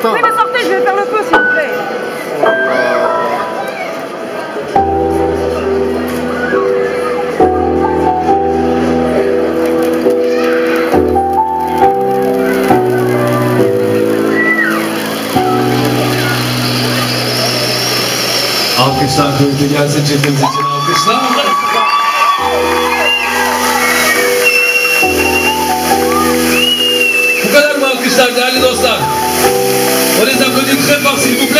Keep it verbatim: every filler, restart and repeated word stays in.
attends. Oui, mais sortez, je vais faire le feu, s'il vous plaît. Alkışlar duydu gelsin çiftimiz için alkışlar. Bu kadar mı alkışlar değerli dostlar? On les applaudit très fort s'il vous plaît.